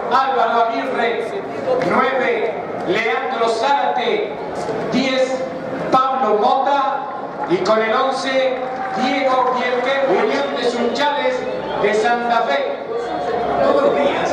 Álvaro Aguirre. 9, Leandro Zárate. 10, Pablo Mota. Y con el 11, Diego Bielker, Unión de Sunchales de Santa Fe. Todos los días.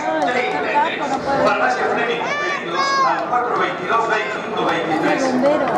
Farmacia Fleming, pedidos al 422-2123.